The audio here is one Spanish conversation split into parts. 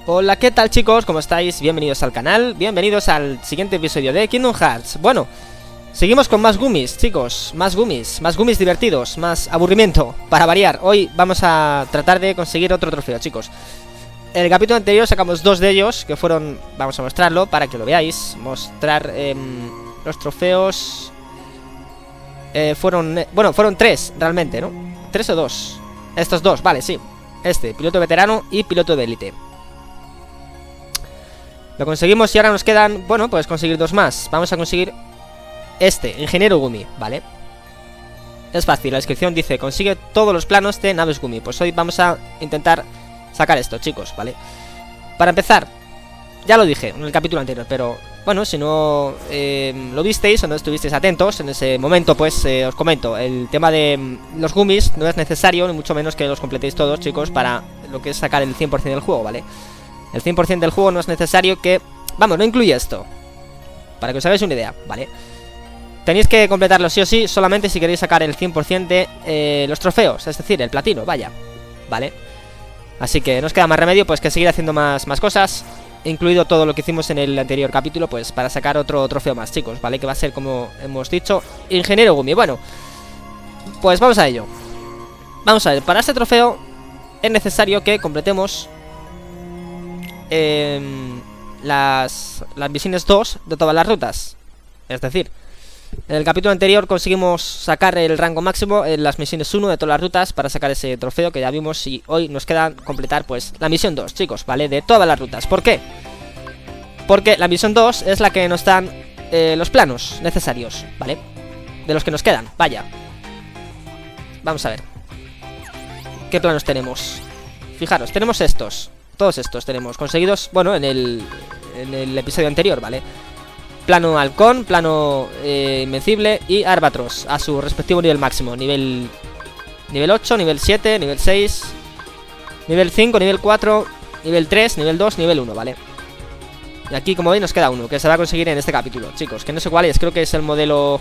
Hola, ¿qué tal chicos? ¿Cómo estáis? Bienvenidos al canal, bienvenidos al siguiente episodio de Kingdom Hearts. Bueno, seguimos con más gummies, chicos, más gummies divertidos, más aburrimiento, para variar. Hoy vamos a tratar de conseguir otro trofeo, chicos. En el capítulo anterior sacamos dos de ellos, que fueron, vamos a mostrarlo para que lo veáis. Mostrar los trofeos. Fueron tres, realmente, ¿no? ¿Tres o dos? Estos dos, vale, sí. Este, piloto veterano y piloto de élite. Lo conseguimos y ahora nos quedan, bueno, pues conseguir dos más. Vamos a conseguir este, ingeniero Gumi, ¿vale? Es fácil, la descripción dice: consigue todos los planos de naves Gumi. Pues hoy vamos a intentar sacar esto, chicos, ¿vale? Para empezar, ya lo dije en el capítulo anterior, pero bueno, si no lo visteis o no estuvisteis atentos en ese momento, pues os comento. El tema de los Gummies no es necesario, ni mucho menos que los completéis todos, chicos, para lo que es sacar el 100% del juego, ¿vale? El 100% del juego no es necesario que... Vamos, no incluye esto, para que os hagáis una idea, ¿vale? Tenéis que completarlo sí o sí, solamente si queréis sacar el 100% de los trofeos, es decir, el platino, vaya, ¿vale? Así que no os queda más remedio pues que seguir haciendo más cosas, incluido todo lo que hicimos en el anterior capítulo, pues para sacar otro trofeo más, chicos, ¿vale? Que va a ser, como hemos dicho, ingeniero Gumi. Bueno, pues vamos a ello. Vamos a ver, para este trofeo es necesario que completemos las misiones 2 de todas las rutas. Es decir, en el capítulo anterior conseguimos sacar el rango máximo en las misiones 1 de todas las rutas para sacar ese trofeo que ya vimos, y hoy nos queda completar pues la misión 2, chicos, ¿vale? De todas las rutas. ¿Por qué? Porque la misión 2 es la que nos dan los planos necesarios, ¿vale? De los que nos quedan, vaya. Vamos a ver ¿qué planos tenemos? Fijaros, tenemos estos. Todos estos tenemos conseguidos, bueno, en el episodio anterior, ¿vale? Plano halcón, plano invencible y Albatros a su respectivo nivel máximo. Nivel 8, nivel 7, nivel 6, nivel 5, nivel 4, nivel 3, nivel 2, nivel 1, ¿vale? Y aquí, como veis, nos queda uno que se va a conseguir en este capítulo, chicos. Que no sé cuál es, creo que es el modelo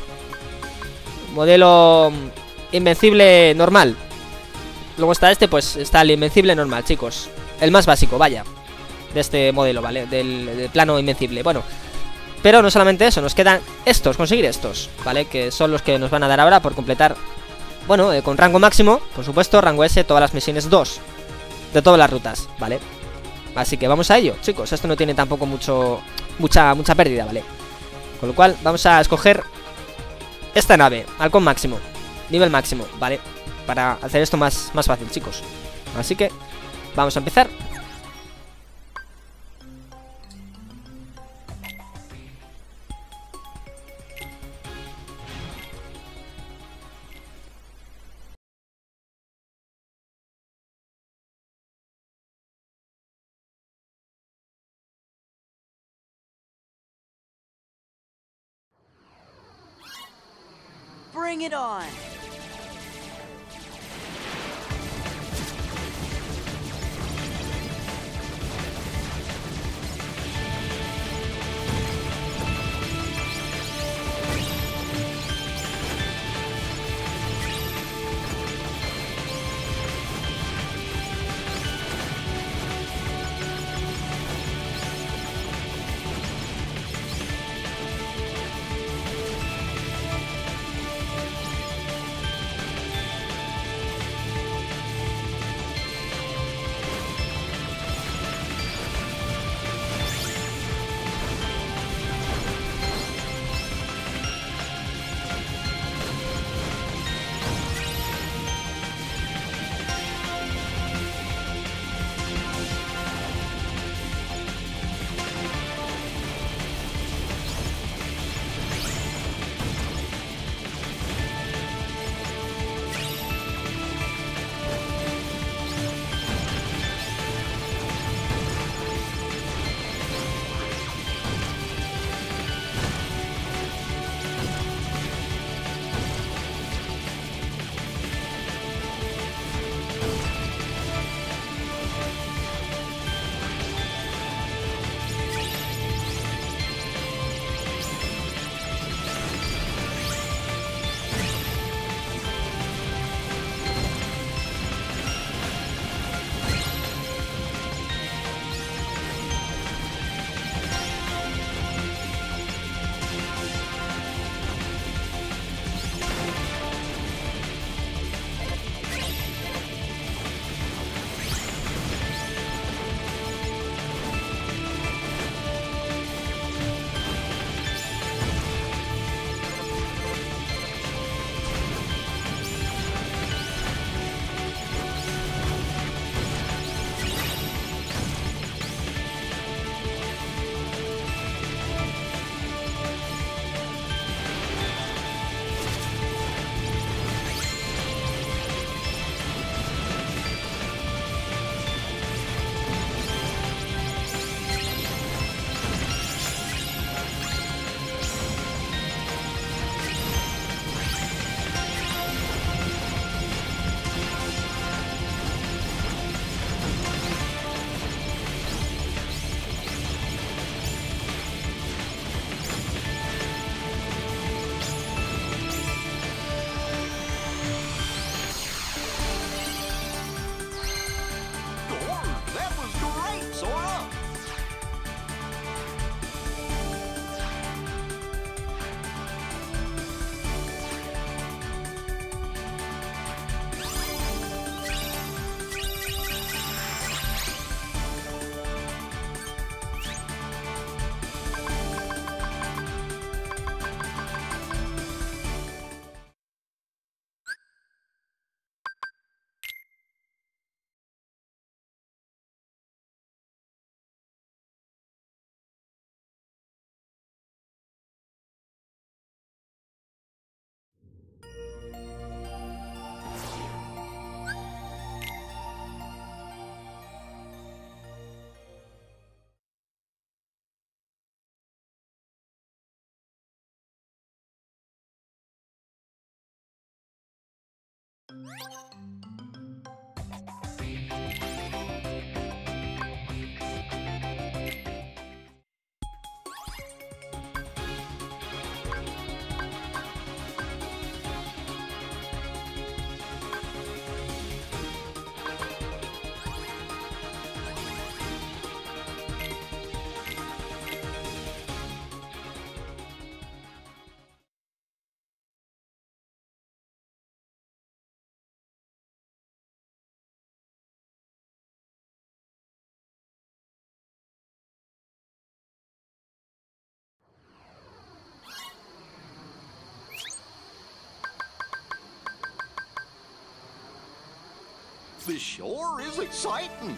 invencible normal. Luego está este, pues está el invencible normal, chicos. El más básico, vaya, de este modelo, ¿vale? Del plano invencible. Bueno, pero no solamente eso, nos quedan estos, conseguir estos, ¿vale? Que son los que nos van a dar ahora por completar, bueno, con rango máximo, por supuesto, rango S, todas las misiones 2 de todas las rutas, ¿vale? Así que vamos a ello, chicos. Esto no tiene tampoco mucha pérdida, ¿vale? Con lo cual vamos a escoger esta nave, halcón máximo, nivel máximo, ¿vale? Para hacer esto más fácil, chicos. Así que vamos a empezar. Bring it on. This sure is exciting.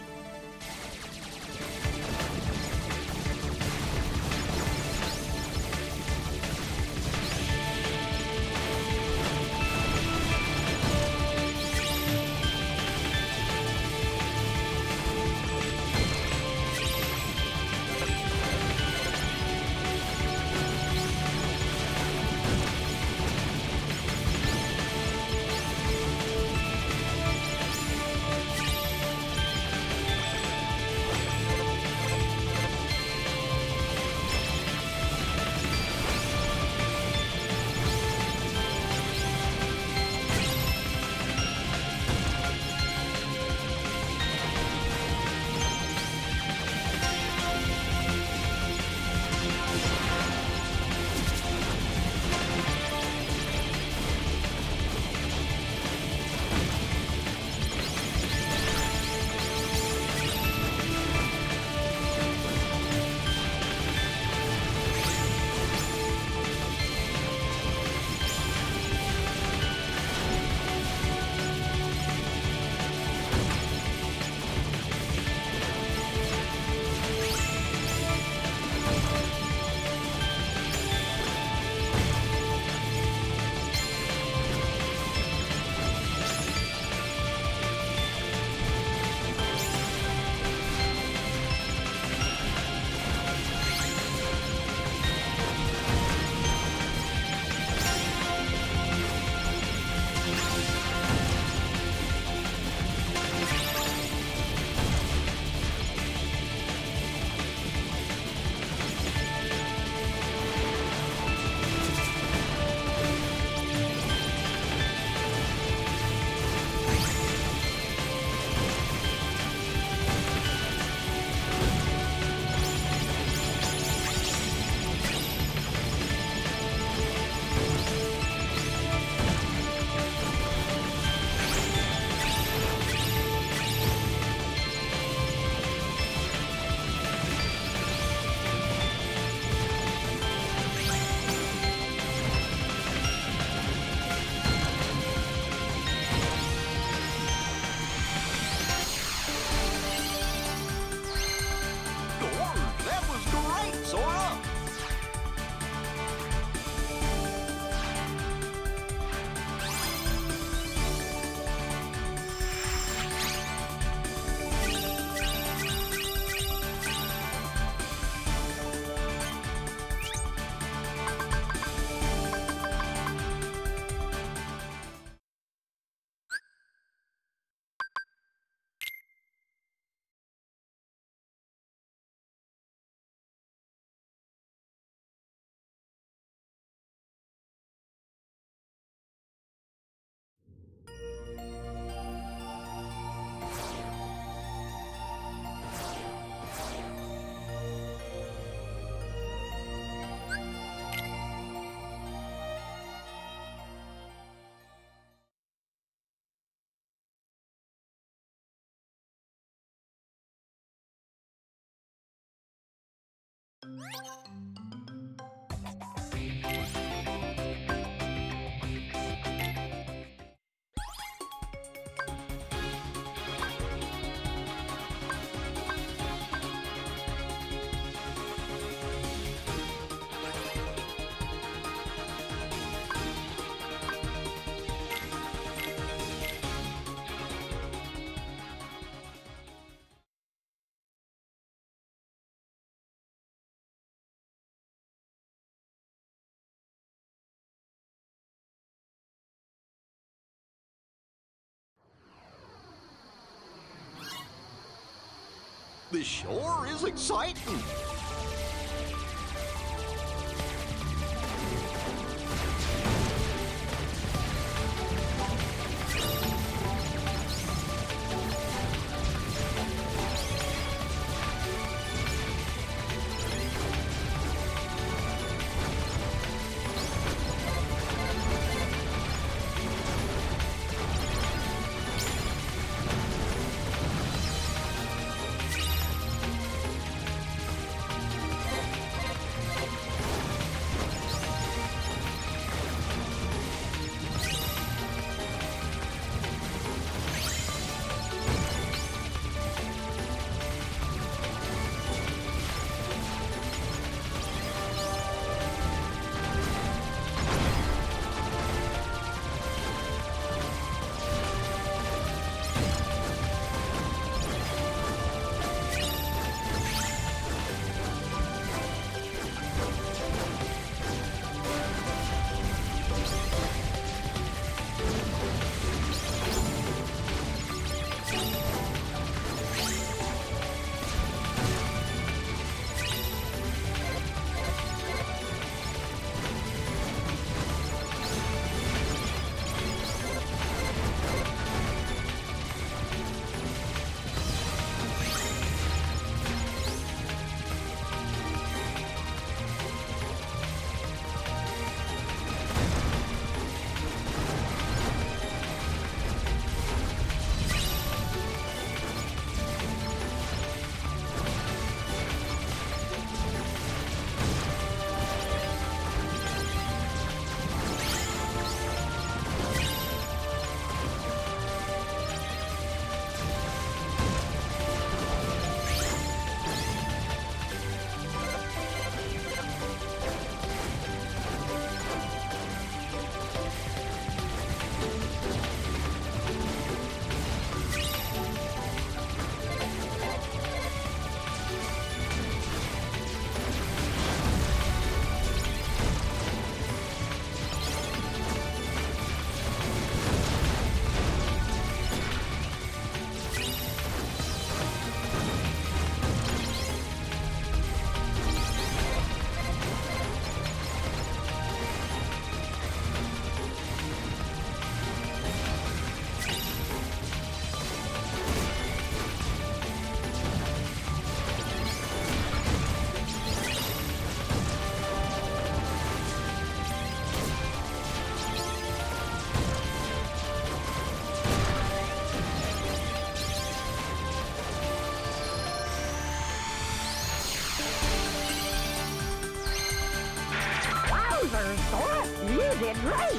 This sure is exciting. You did great!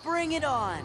Bring it on.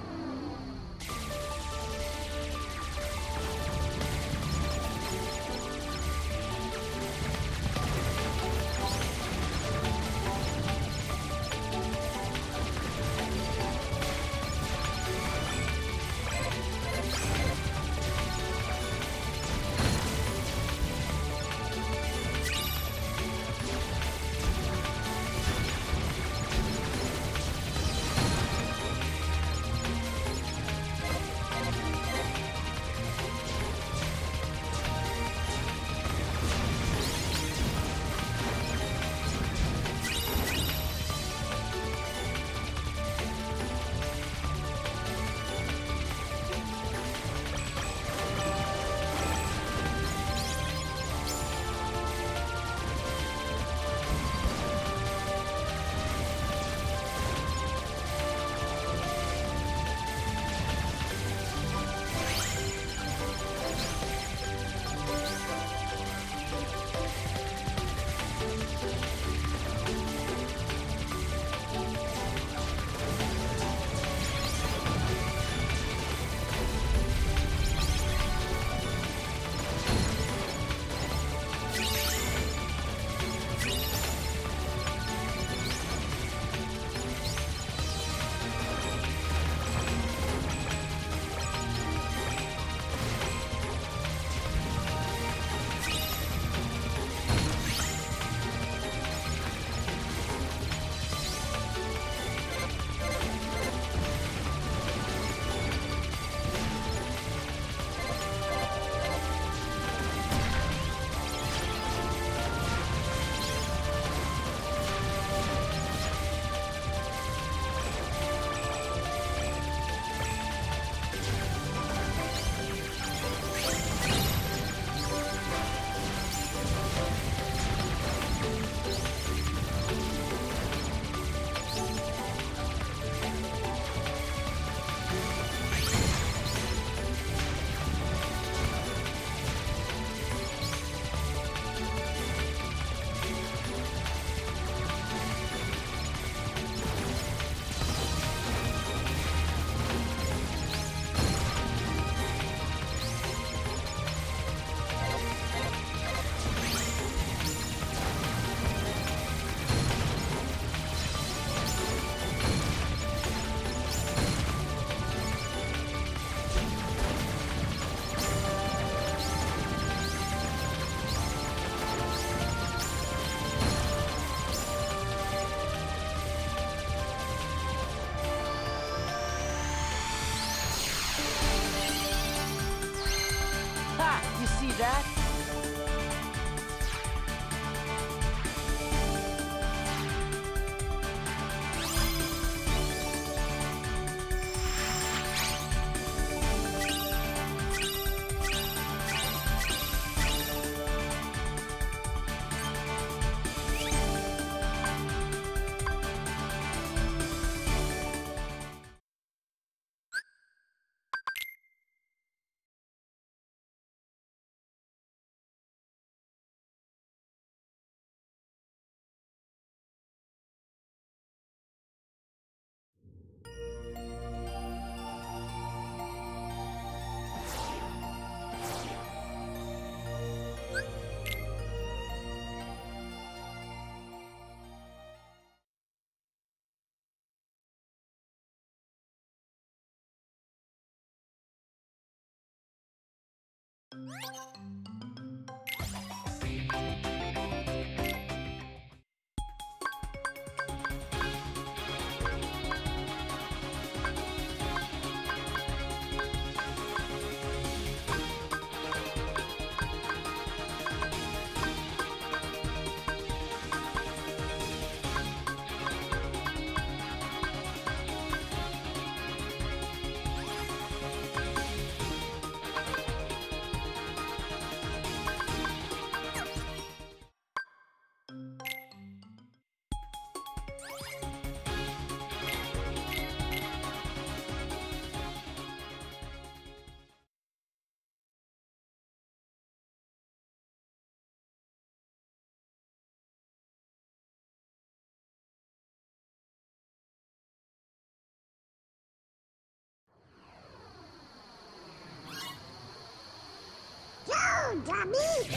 You see that? contra mí.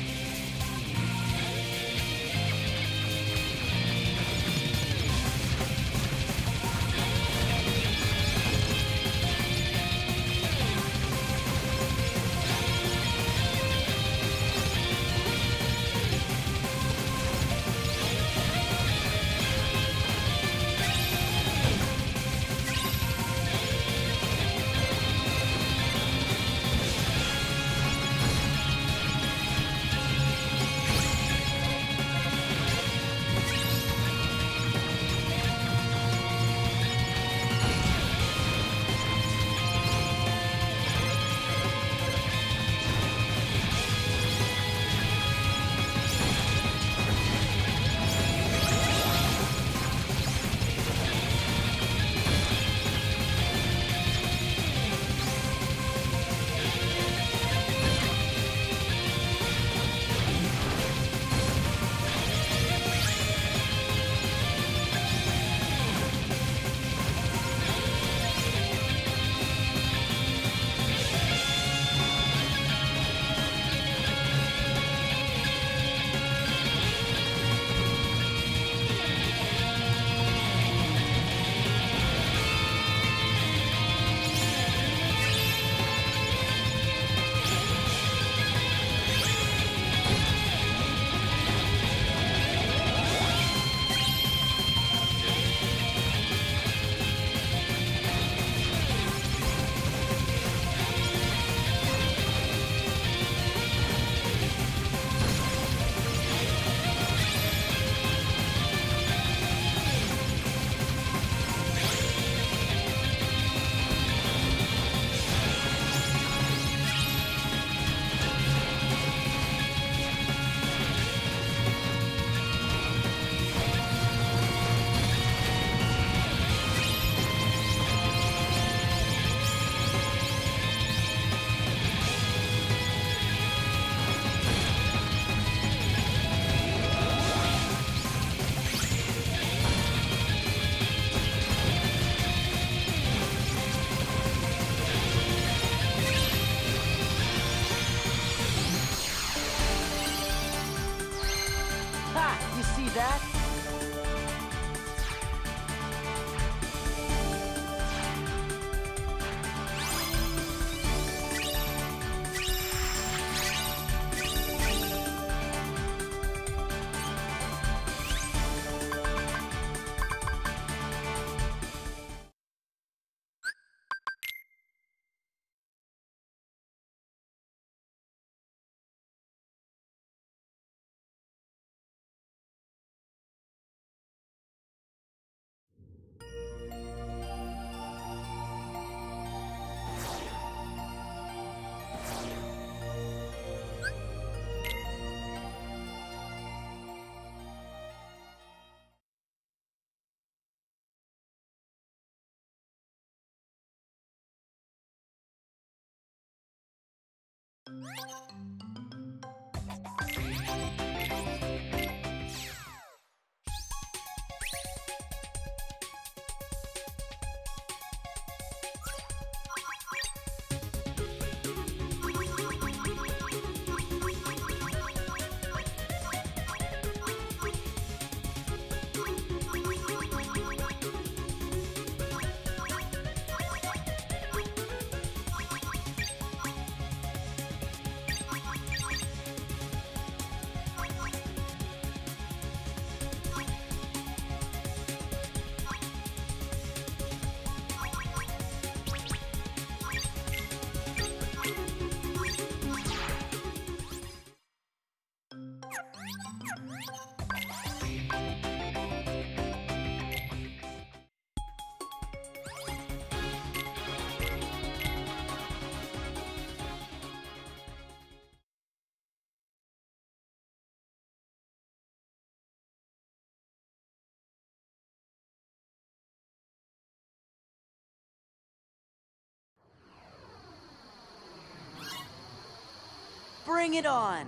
Ha! You see that? Bring it on!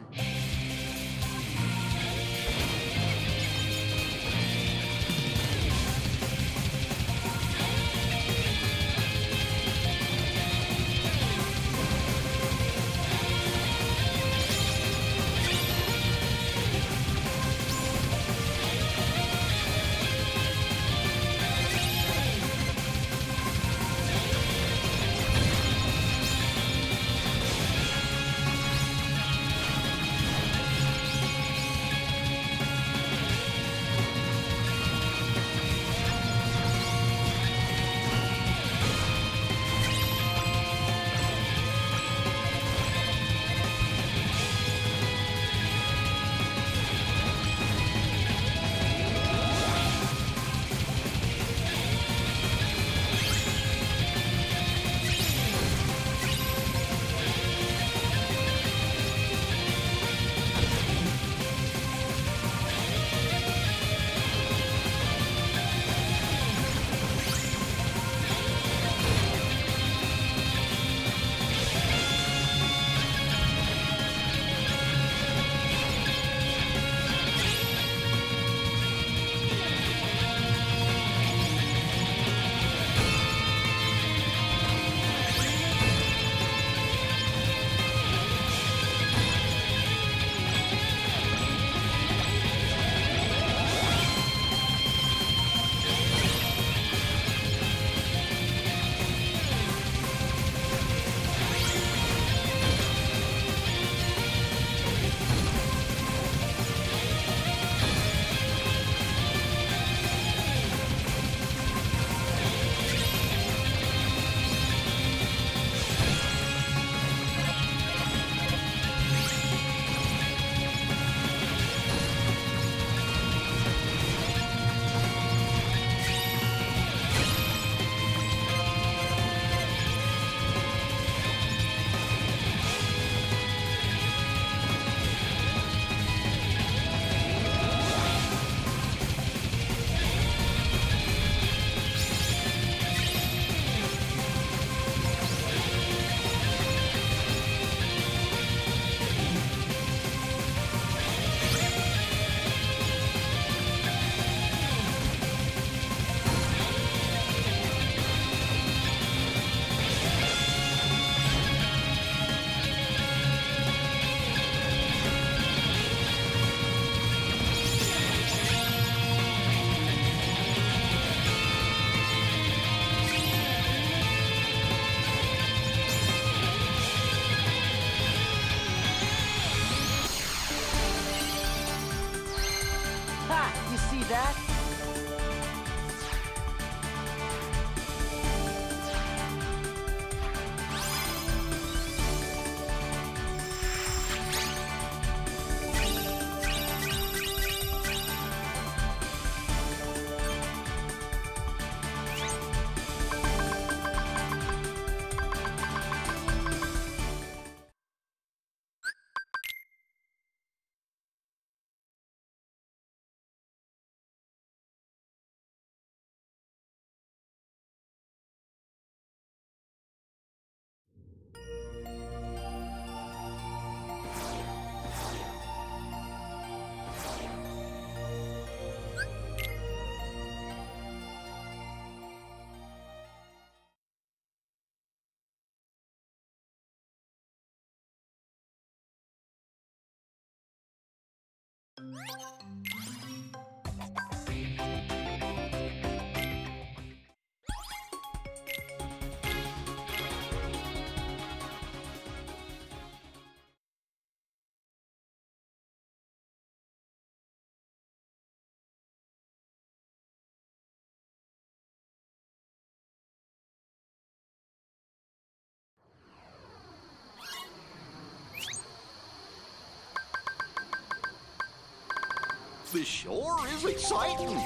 The shore is exciting.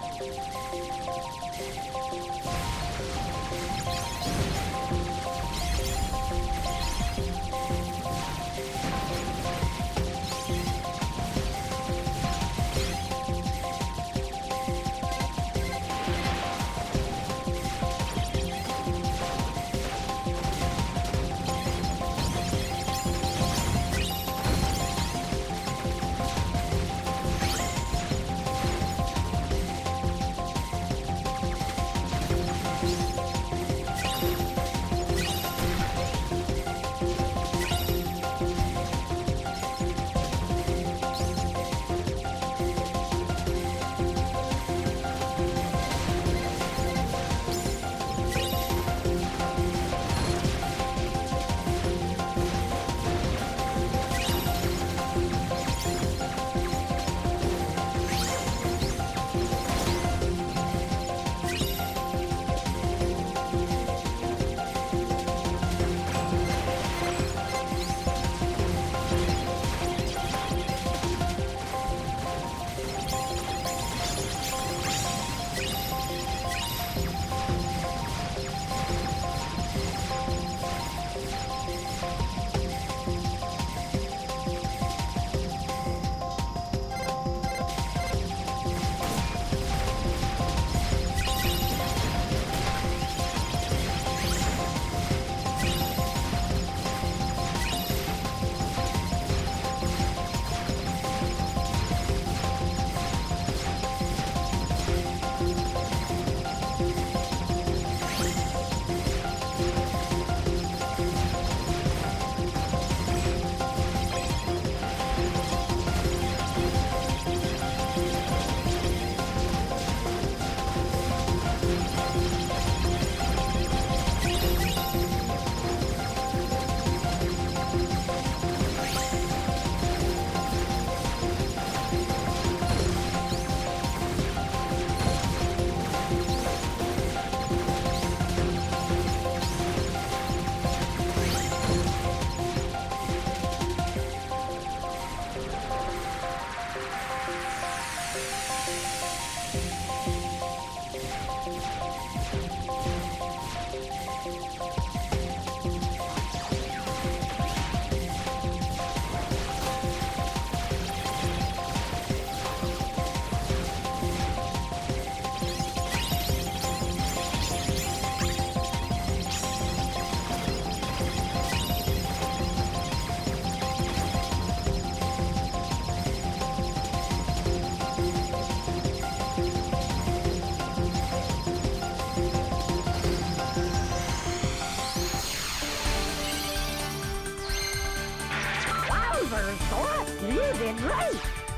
You did right.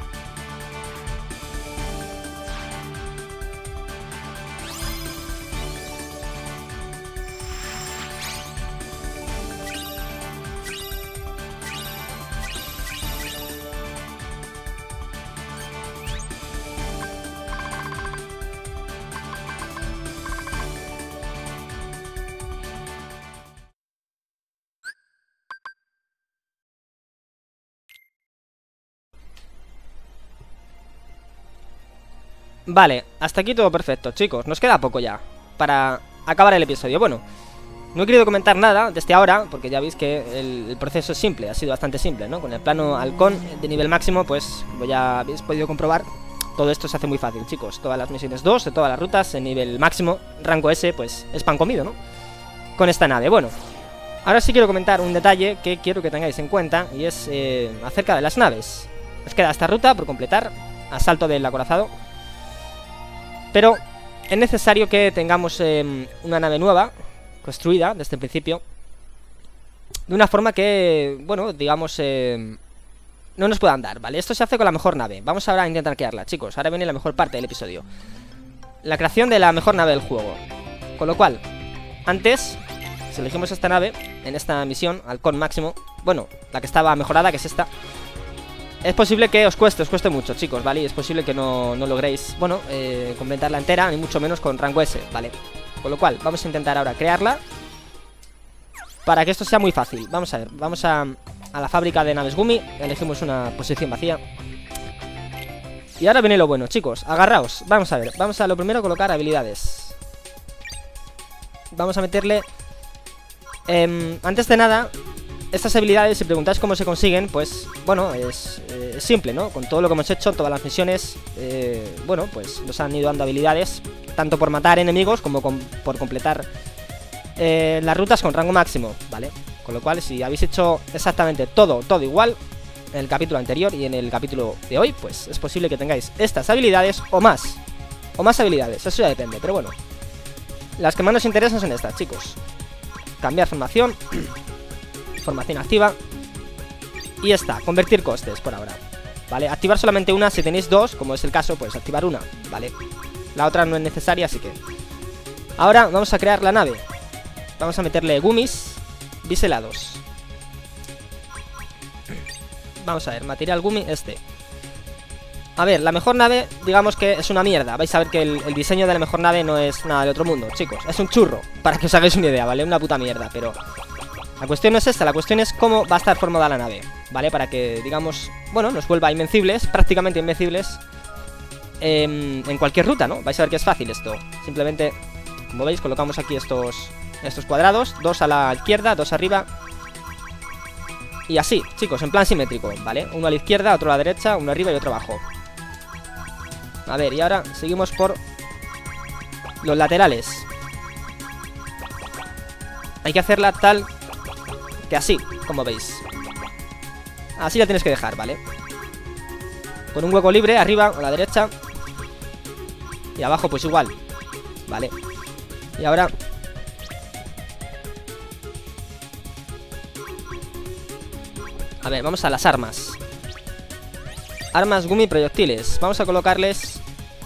Vale, hasta aquí todo perfecto, chicos. Nos queda poco ya para acabar el episodio. Bueno, no he querido comentar nada desde ahora, porque ya veis que el proceso es simple, ha sido bastante simple, ¿no? Con el plano halcón de nivel máximo, pues como ya habéis podido comprobar, todo esto se hace muy fácil, chicos. Todas las misiones 2, de todas las rutas en nivel máximo, rango S, pues es pan comido, ¿no? Con esta nave. Bueno, ahora sí quiero comentar un detalle que quiero que tengáis en cuenta, y es acerca de las naves. Nos queda esta ruta por completar, asalto del acorazado. Pero es necesario que tengamos una nave nueva, construida desde el principio, de una forma que, bueno, digamos, no nos puedan dar, ¿vale? Esto se hace con la mejor nave. Vamos ahora a intentar crearla, chicos. Ahora viene la mejor parte del episodio. La creación de la mejor nave del juego. Con lo cual, antes, si elegimos esta nave, en esta misión, Halcón máximo, bueno, la que estaba mejorada, que es esta, es posible que os cueste mucho, chicos, ¿vale? Y es posible que no logréis, bueno, completarla entera, ni mucho menos con rango S, ¿vale? Con lo cual, vamos a intentar ahora crearla para que esto sea muy fácil. Vamos a ver, vamos a la fábrica de naves Gumi. Elegimos una posición vacía. Y ahora viene lo bueno, chicos, agarraos. Vamos a ver, vamos a lo primero colocar habilidades. Vamos a meterle antes de nada, estas habilidades, si preguntáis cómo se consiguen, pues, bueno, es simple, ¿no? Con todo lo que hemos hecho, todas las misiones, bueno, pues nos han ido dando habilidades, tanto por matar enemigos como por completar las rutas con rango máximo, ¿vale? Con lo cual, si habéis hecho exactamente todo igual en el capítulo anterior y en el capítulo de hoy, pues es posible que tengáis estas habilidades o más habilidades, eso ya depende, pero bueno, las que más nos interesan son estas, chicos. Cambiar formación, formación activa, y ya está, convertir costes por ahora, ¿vale? Activar solamente una, si tenéis dos, como es el caso, pues activar una, ¿vale? La otra no es necesaria, así que ahora vamos a crear la nave. Vamos a meterle gummies biselados. Vamos a ver, material gummy este. A ver, la mejor nave, digamos que es una mierda. Vais a ver que el diseño de la mejor nave no es nada del otro mundo, chicos. Es un churro, para que os hagáis una idea, ¿vale? Una puta mierda, pero la cuestión no es esta, la cuestión es cómo va a estar formada la nave, ¿vale? Para que, digamos, bueno, nos vuelva invencibles, prácticamente invencibles en cualquier ruta, ¿no? Vais a ver que es fácil esto. Simplemente, como veis, colocamos aquí estos cuadrados, dos a la izquierda, dos arriba. Y así, chicos, en plan simétrico, ¿vale? Uno a la izquierda, otro a la derecha, uno arriba y otro abajo. A ver, y ahora seguimos por los laterales. Hay que hacerla tal que así, como veis. Así la tienes que dejar, ¿vale? Con un hueco libre, arriba a la derecha. Y abajo pues igual, ¿vale? Y ahora a ver, vamos a las armas. Armas Gumi proyectiles. Vamos a colocarles,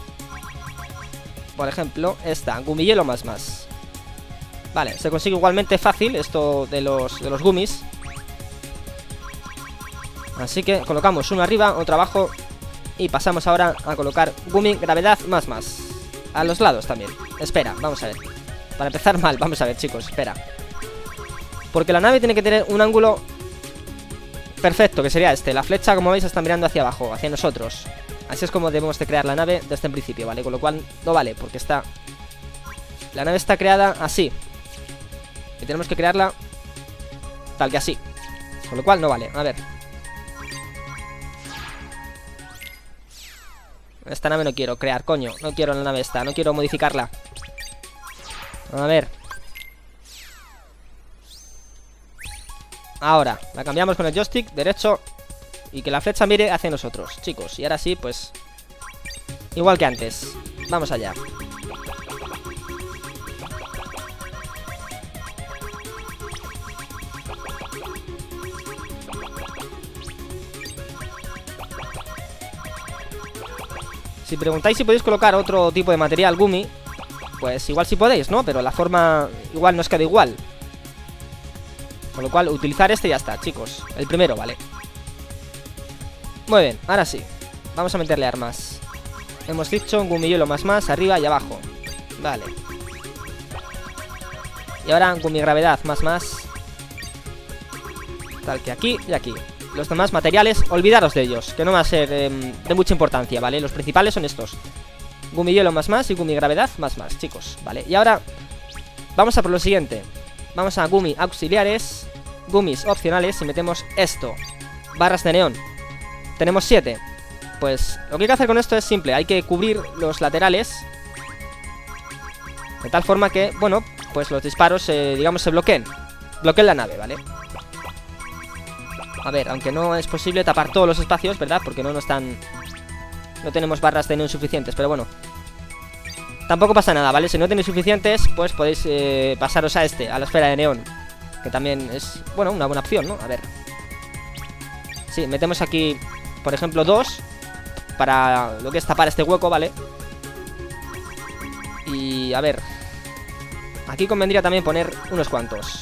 por ejemplo, esta, Gumihielo más. Vale, se consigue igualmente fácil esto de los gummies. Así que colocamos uno arriba, otro abajo. Y pasamos ahora a colocar Gumi gravedad más. A los lados también. Espera, vamos a ver. Para empezar mal, vamos a ver, chicos, espera. Porque la nave tiene que tener un ángulo perfecto, que sería este. La flecha, como veis, está mirando hacia abajo, hacia nosotros. Así es como debemos de crear la nave desde el principio, ¿vale? Con lo cual no vale, porque la nave está creada así. Y tenemos que crearla tal que así. Con lo cual no vale, a ver. Esta nave no quiero crear, coño. No quiero la nave esta, no quiero modificarla. A ver. Ahora, la cambiamos con el joystick derecho y que la flecha mire hacia nosotros, chicos. Y ahora sí, pues igual que antes. Vamos allá. Si preguntáis si podéis colocar otro tipo de material Gumi, pues igual sí podéis, ¿no? Pero la forma igual no os queda igual. Con lo cual, utilizar este y ya está, chicos. El primero, vale. Muy bien, ahora sí. Vamos a meterle armas. Hemos dicho un Gumihielo más arriba y abajo. Vale. Y ahora Gumigravedad más. Tal que aquí y aquí. Los demás materiales, olvidaros de ellos, que no va a ser de mucha importancia, ¿vale? Los principales son estos. Gumihielo más y Gumigravedad más, chicos, ¿vale? Y ahora vamos a por lo siguiente. Vamos a Gumi auxiliares, Gummies opcionales y metemos esto. Barras de neón. Tenemos 7. Pues lo que hay que hacer con esto es simple. Hay que cubrir los laterales de tal forma que, bueno, pues los disparos, digamos, se bloqueen. Bloqueen la nave, ¿vale? A ver, aunque no es posible tapar todos los espacios, ¿verdad? Porque no tenemos barras de neón suficientes, pero bueno. Tampoco pasa nada, ¿vale? Si no tenéis suficientes, pues podéis pasaros a a la esfera de neón. Que también es, bueno, una buena opción, ¿no? A ver. Sí, metemos aquí, por ejemplo, 2 para lo que es tapar este hueco, ¿vale? Y a ver, aquí convendría también poner unos cuantos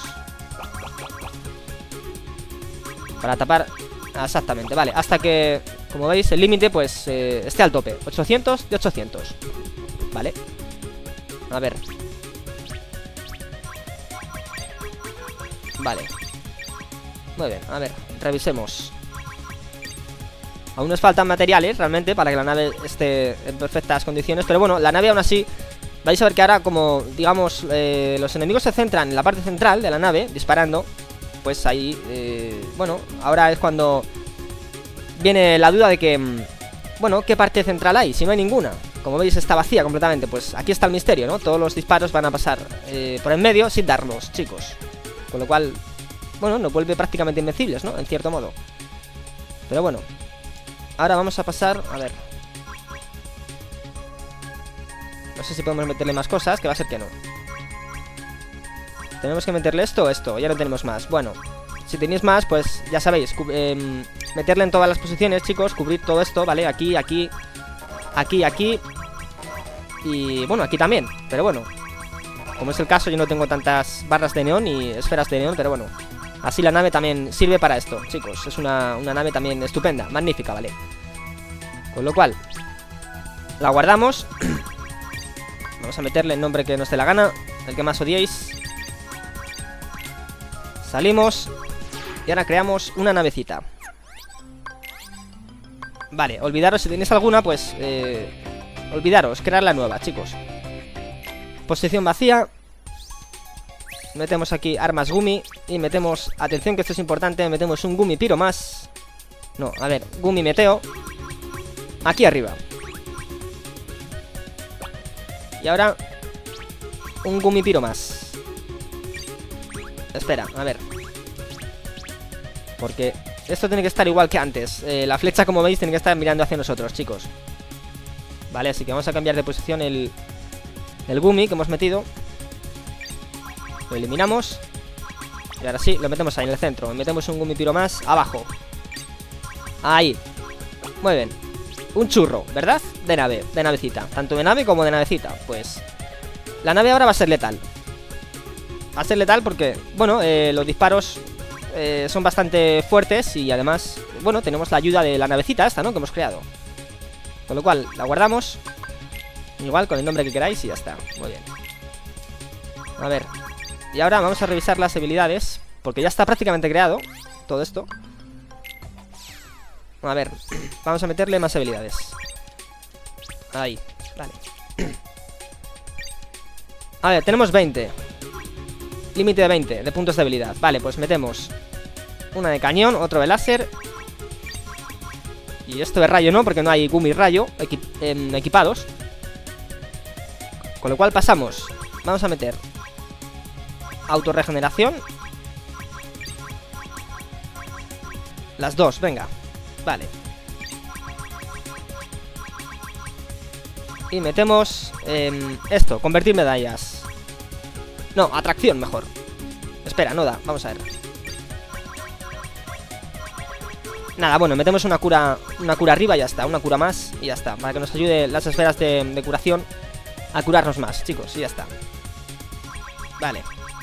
para tapar. Exactamente, vale, hasta que, como veis, el límite pues esté al tope. 800 de 800. Vale. A ver. Vale. Muy bien, a ver, revisemos. Aún nos faltan materiales, realmente, para que la nave esté en perfectas condiciones. Pero bueno, la nave aún así, vais a ver que ahora, como, digamos, los enemigos se centran en la parte central de la nave, disparando. Pues ahí, bueno, ahora es cuando viene la duda de que, bueno, ¿qué parte central hay? Si no hay ninguna. Como veis está vacía completamente, pues aquí está el misterio, ¿no? Todos los disparos van a pasar por en medio sin darlos, chicos. Con lo cual, bueno, nos vuelve prácticamente invencibles, ¿no? En cierto modo. Pero bueno, ahora vamos a pasar, a ver. No sé si podemos meterle más cosas, que va a ser que no. Tenemos que meterle esto o esto, ya no tenemos más. Bueno, si tenéis más, pues ya sabéis, meterle en todas las posiciones, chicos. Cubrir todo esto, ¿vale? Aquí, aquí, aquí, aquí. Y bueno, aquí también, pero bueno, como es el caso, yo no tengo tantas barras de neón y esferas de neón, pero bueno, así la nave también sirve para esto, chicos. Es una nave también estupenda, magnífica, ¿vale? Con lo cual, la guardamos. Vamos a meterle el nombre que nos dé la gana, el que más odiéis. Salimos. Y ahora creamos una navecita. Vale, olvidaros si tenéis alguna, pues olvidaros, crear la nueva, chicos. Posición vacía. Metemos aquí armas Gumi. Y metemos, atención que esto es importante, metemos un Gumi Piro más. No, a ver, Gumi Meteo aquí arriba. Y ahora un Gumi Piro más. Espera, a ver, porque esto tiene que estar igual que antes. La flecha, como veis, tiene que estar mirando hacia nosotros, chicos. Vale, así que vamos a cambiar de posición el Gumi que hemos metido. Lo eliminamos. Y ahora sí, lo metemos ahí en el centro. Metemos un Gumi Piro más abajo. Ahí. Muy bien. Un churro, ¿verdad? De nave, de navecita. Tanto de nave como de navecita. Pues la nave ahora va a ser letal. Va a ser letal porque, bueno, los disparos son bastante fuertes. Y además, bueno, tenemos la ayuda de la navecita esta, ¿no? Que hemos creado. Con lo cual, la guardamos. Igual, con el nombre que queráis y ya está. Muy bien. A ver. Y ahora vamos a revisar las habilidades, porque ya está prácticamente creado todo esto. A ver, vamos a meterle más habilidades. Ahí, vale. A ver, tenemos 20. Límite de 20 de puntos de habilidad. Vale, pues metemos una de cañón, otro de láser. Y esto de rayo no, porque no hay Gumi rayo equipados. Con lo cual pasamos. Vamos a meter autorregeneración. Las dos, venga. Vale. Y metemos esto, convertir medallas. No, atracción mejor. Espera, no da, vamos a ver. Nada, bueno, metemos una cura arriba y ya está. Una cura más y ya está, para que nos ayude las esferas de curación a curarnos más, chicos, y ya está. Vale.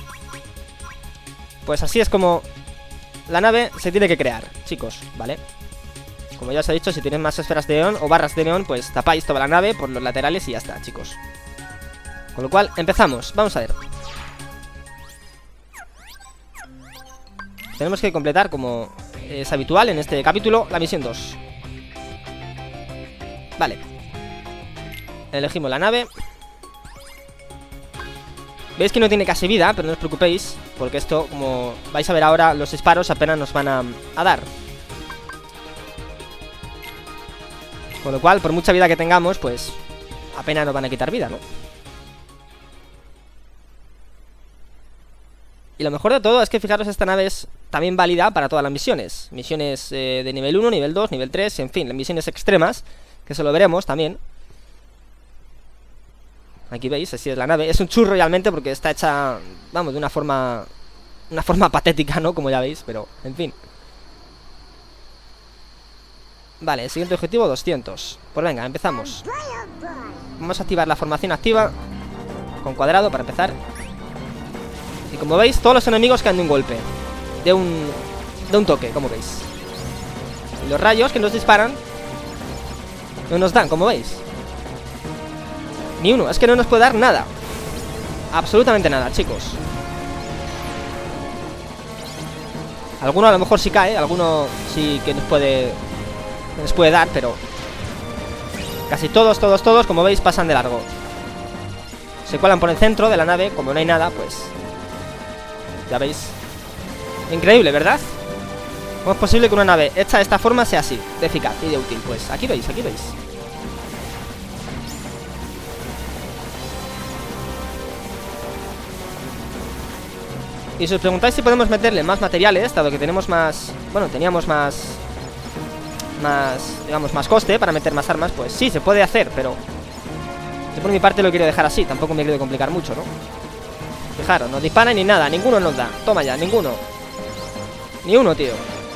Pues así es como la nave se tiene que crear, chicos, ¿vale? Como ya os he dicho, si tenéis más esferas de neón o barras de neón, pues tapáis toda la nave por los laterales y ya está, chicos. Con lo cual, empezamos, vamos a ver. Tenemos que completar, como es habitual en este capítulo, la misión 2. Vale. Elegimos la nave. Veis que no tiene casi vida, pero no os preocupéis, porque esto, como vais a ver ahora, los disparos apenas nos van a dar. Con lo cual, por mucha vida que tengamos, pues apenas nos van a quitar vida, ¿no? Y lo mejor de todo es que, fijaros, esta nave es también válida para todas las misiones. Misiones de nivel 1, nivel 2, nivel 3, en fin, misiones extremas, que eso lo veremos también. Aquí veis, así es la nave. Es un churro realmente porque está hecha, vamos, de una forma patética, ¿no? Como ya veis, pero, en fin. Vale, siguiente objetivo 200. Pues venga, empezamos. Vamos a activar la formación activa con cuadrado para empezar. Y como veis, todos los enemigos caen de un golpe, de un toque, como veis. Y los rayos que nos disparan no nos dan, como veis. Ni uno, es que no nos puede dar nada. Absolutamente nada, chicos. Alguno a lo mejor sí cae, alguno sí que nos puede dar, pero casi todos, como veis, pasan de largo. Se cuelan por el centro de la nave, como no hay nada, pues ya veis. Increíble, ¿verdad? ¿Cómo es posible que una nave hecha de esta forma sea así, de eficaz y de útil? Pues aquí veis, aquí veis. Y si os preguntáis si podemos meterle más materiales, dado que tenemos más... Bueno, teníamos más... digamos, más coste para meter más armas, pues sí, se puede hacer, pero yo por mi parte lo quiero dejar así. Tampoco me quiero complicar mucho, ¿no? Fijaros, no disparan ni nada, ninguno nos da. Toma ya, ninguno. Ni uno, tío.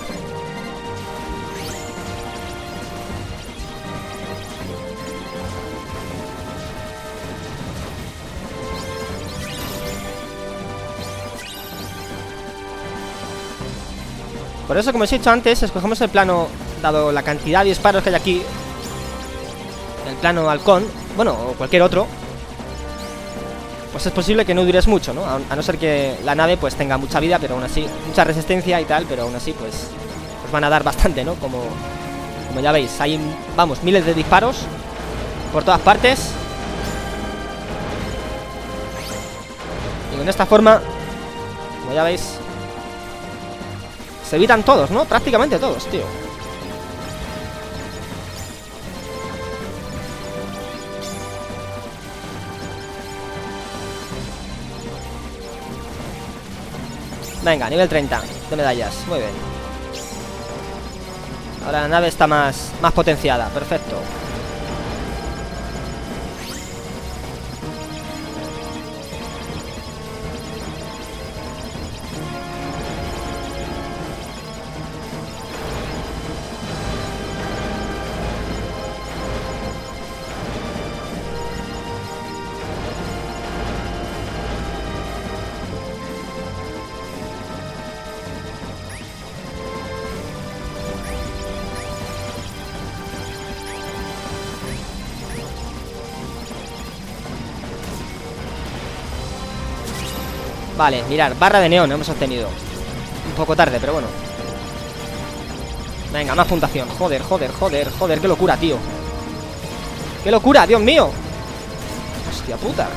Por eso, como os he dicho antes, escogemos el plano, dado la cantidad de disparos que hay aquí, el plano halcón, bueno, o cualquier otro, pues es posible que no dures mucho, ¿no? A no ser que la nave pues tenga mucha vida, pero aún así, mucha resistencia y tal, pero aún así pues van a dar bastante, ¿no? Como ya veis, hay, vamos, miles de disparos por todas partes. Y con esta forma, como ya veis, se evitan todos, ¿no? Prácticamente todos, tío. Venga, nivel 30 de medallas, muy bien. Ahora la nave está más potenciada, perfecto. Vale, mirad, barra de neón hemos obtenido. Un poco tarde, pero bueno. Venga, más puntuación. Joder, qué locura, tío. ¡Qué locura, Dios mío! Hostia puta.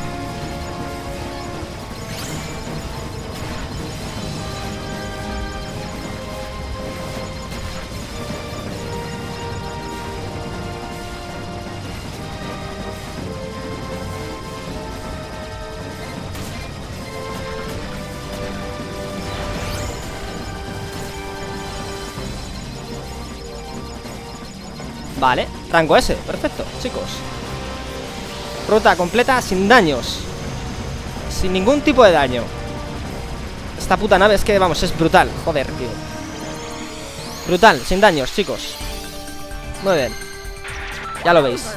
Vale, rango S, perfecto, chicos. Ruta completa sin daños. Sin ningún tipo de daño. Esta puta nave es que, vamos, es brutal. Joder, tío. Brutal, sin daños, chicos. Muy bien. Ya lo veis.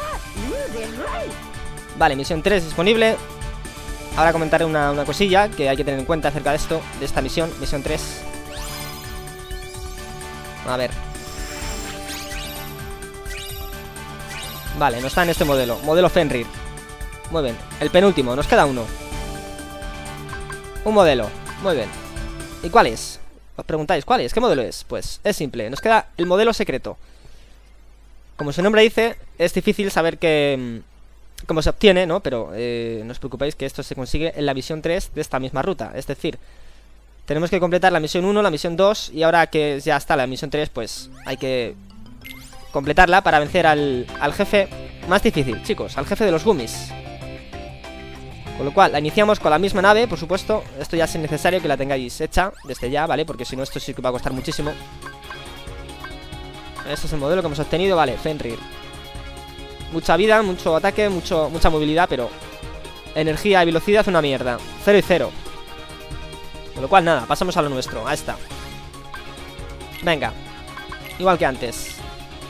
Vale, misión 3 disponible. Ahora comentaré una cosilla que hay que tener en cuenta acerca de esto, de esta misión, misión 3. A ver. Vale, no está en este modelo. Modelo Fenrir. Muy bien. El penúltimo, nos queda uno. Un modelo. Muy bien. ¿Y cuál es? Os preguntáis, ¿cuál es? ¿Qué modelo es? Pues es simple. Nos queda el modelo secreto. Como su nombre dice, es difícil saber cómo se obtiene, ¿no? Pero no os preocupéis que esto se consigue en la misión 3 de esta misma ruta. Es decir, tenemos que completar la misión 1, la misión 2 y ahora que ya está la misión 3, pues hay que completarla para vencer al jefe más difícil, chicos, al jefe de los gummies. Con lo cual, la iniciamos con la misma nave, por supuesto. Esto ya es necesario que la tengáis hecha desde ya, ¿vale? Porque si no, esto sí que va a costar muchísimo. Este es el modelo que hemos obtenido, vale, Fenrir. Mucha vida, mucho ataque, mucha movilidad, pero energía y velocidad una mierda. 0 y 0. Con lo cual, nada, pasamos a lo nuestro, a esta. Venga, igual que antes.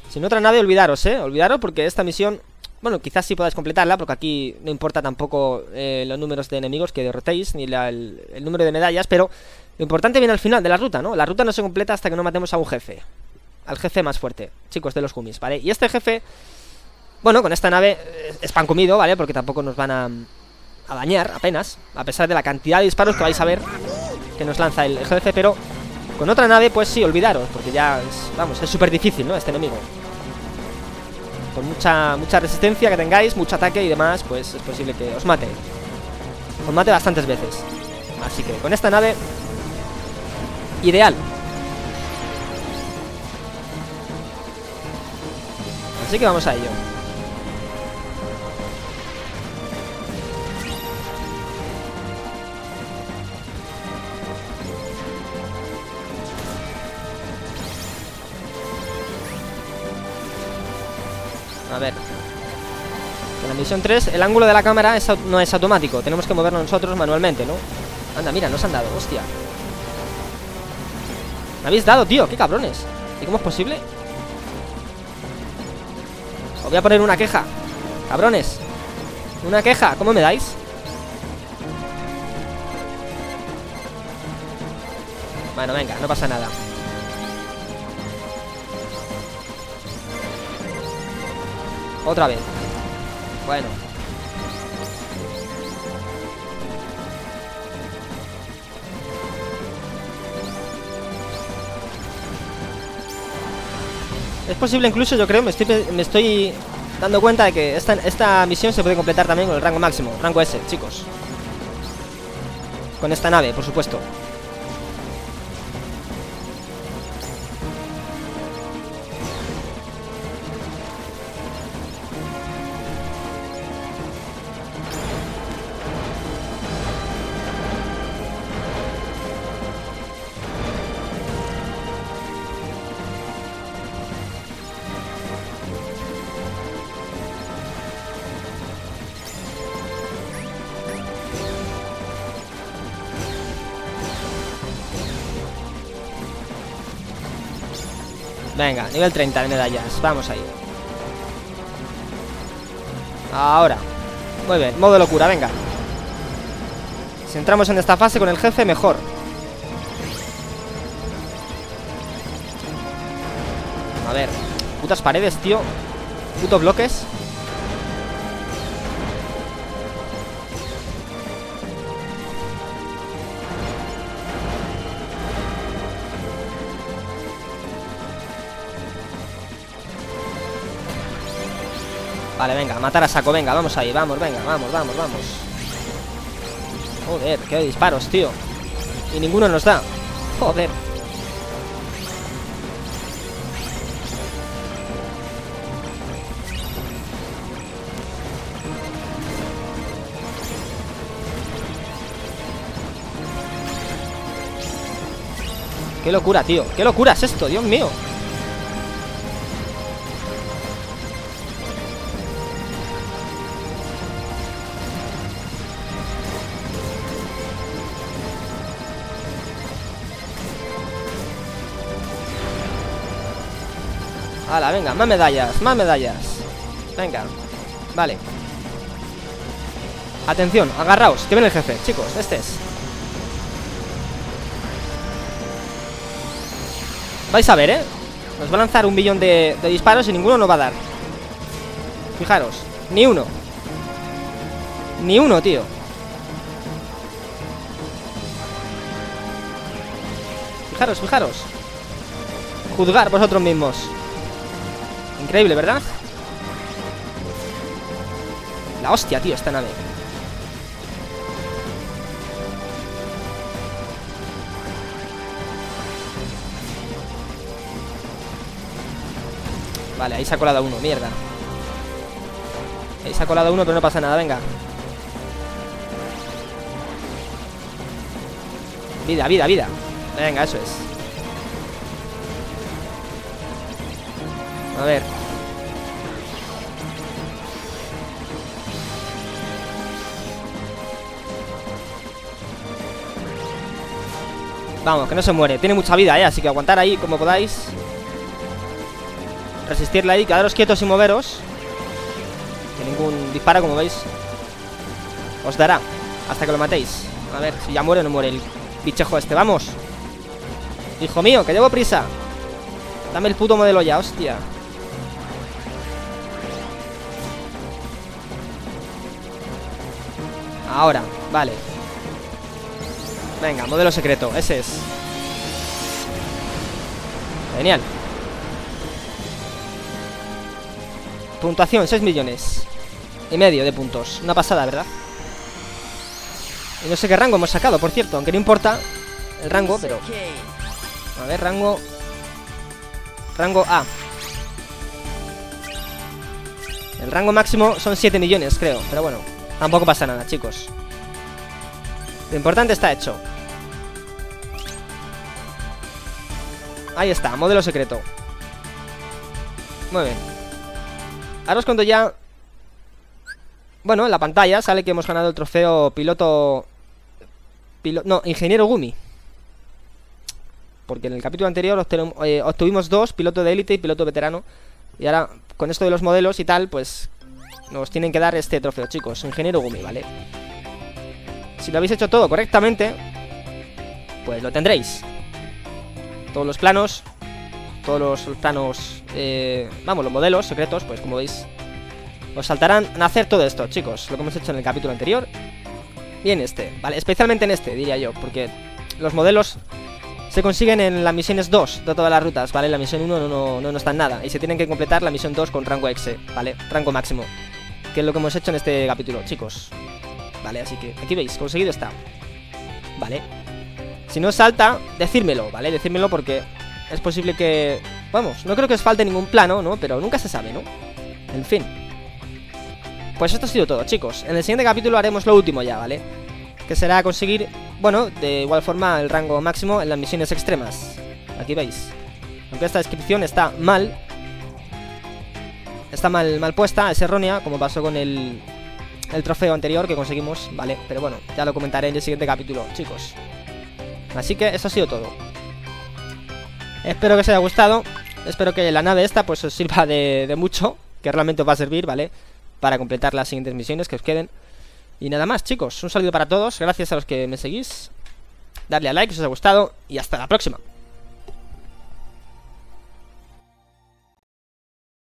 Sin otra nave, olvidaros, olvidaros porque esta misión, bueno, quizás sí podáis completarla, porque aquí no importa tampoco los números de enemigos que derrotéis, ni el número de medallas, pero lo importante viene al final de la ruta, ¿no? La ruta no se completa hasta que no matemos a un jefe, al jefe más fuerte, chicos, de los Gumis, ¿vale? Y este jefe, bueno, con esta nave es pan comido, ¿vale? Porque tampoco nos van a dañar apenas, a pesar de la cantidad de disparos que vais a ver que nos lanza el jefe, pero con otra nave, pues sí, olvidaros, porque ya es, vamos, es súper difícil, ¿no? Este enemigo. Con mucha resistencia que tengáis, mucho ataque y demás, pues es posible que os mate. Os mate bastantes veces. Así que con esta nave, ideal. Así que vamos a ello. A ver. En la misión 3, el ángulo de la cámara no es automático. Tenemos que movernos nosotros manualmente, ¿no? Anda, mira, nos han dado, hostia. ¿Me habéis dado, tío? ¡Qué cabrones! ¿Y cómo es posible? Os voy a poner una queja. Cabrones. Una queja, ¿cómo me dais? Bueno, venga, no pasa nada. Otra vez. Bueno. Es posible incluso, yo creo, me estoy dando cuenta de que esta misión se puede completar también con el rango máximo, rango S, chicos. Con esta nave, por supuesto. Venga, nivel 30 de medallas. Vamos ahí. Ahora. Muy bien, modo locura, venga. Si entramos en esta fase con el jefe, mejor. A ver. Putas paredes, tío. Putos bloques. Vale, venga, matar a saco, venga, vamos ahí, vamos, venga, vamos. Joder, qué disparos, tío. Y ninguno nos da. Joder. Qué locura, tío. Qué locura es esto, Dios mío. Hala, venga, más medallas, más medallas. Venga, vale. Atención, agarraos, que viene el jefe, chicos, este es. Vais a ver, nos va a lanzar un billón de disparos y ninguno nos va a dar. Fijaros, ni uno. Ni uno, tío. Fijaros, fijaros. Juzgar vosotros mismos. Increíble, ¿verdad? La hostia, tío, esta nave. Vale, ahí se ha colado uno, mierda. Ahí se ha colado uno, pero no pasa nada, venga. Vida, vida, vida. Venga, eso es. A ver. Vamos, que no se muere. Tiene mucha vida, así que aguantar ahí como podáis. resistirla ahí, quedaros quietos y moveros. Que ningún disparo, como veis, os dará hasta que lo matéis. A ver si ya muere o no muere el bichejo este. ¡Vamos! Hijo mío, que llevo prisa. Dame el puto modelo ya, hostia. Ahora, vale. Venga, modelo secreto, ese es. Genial. Puntuación, 6 millones y medio de puntos. Una pasada, ¿verdad? Y no sé qué rango hemos sacado, por cierto. Aunque no importa el rango, pero... A ver, rango... Rango A. El rango máximo son 7 millones, creo. Pero bueno, tampoco pasa nada, chicos. Lo importante está hecho. Ahí está, modelo secreto. Muy bien. Ahora os cuento ya. Bueno, en la pantalla sale que hemos ganado el trofeo piloto... No, ingeniero Gumi. Porque en el capítulo anterior obtuvimos 2, piloto de élite y piloto veterano. Y ahora, con esto de los modelos y tal, pues nos tienen que dar este trofeo, chicos. Ingeniero Gumi, ¿vale? Si lo habéis hecho todo correctamente, pues lo tendréis. Todos los planos, vamos, los modelos secretos, pues como veis, os saltarán a hacer todo esto, chicos. Lo que hemos hecho en el capítulo anterior y en este, ¿vale? Especialmente en este, diría yo, porque los modelos se consiguen en las misiones 2 de todas las rutas, ¿vale? La misión 1 no está en nada. Y se tienen que completar la misión 2 con rango X, ¿vale? Rango máximo, que es lo que hemos hecho en este capítulo, chicos. Vale, así que aquí veis, conseguido está. Vale. Si no os salta, decírmelo, ¿vale? Decírmelo porque es posible que... Vamos, no creo que os falte ningún plano, ¿no? Pero nunca se sabe, ¿no? En fin. Pues esto ha sido todo, chicos. En el siguiente capítulo haremos lo último ya, ¿vale? Que será conseguir, bueno, de igual forma el rango máximo en las misiones extremas. Aquí veis. Aunque esta descripción está mal. Está mal puesta, es errónea, como pasó con el trofeo anterior que conseguimos, ¿vale? Pero bueno, ya lo comentaré en el siguiente capítulo, chicos. Así que eso ha sido todo. Espero que os haya gustado. Espero que la nave esta pues os sirva de mucho. Que realmente os va a servir, ¿vale? Para completar las siguientes misiones que os queden. Y nada más, chicos, un saludo para todos. Gracias a los que me seguís. Darle a like si os ha gustado. Y hasta la próxima.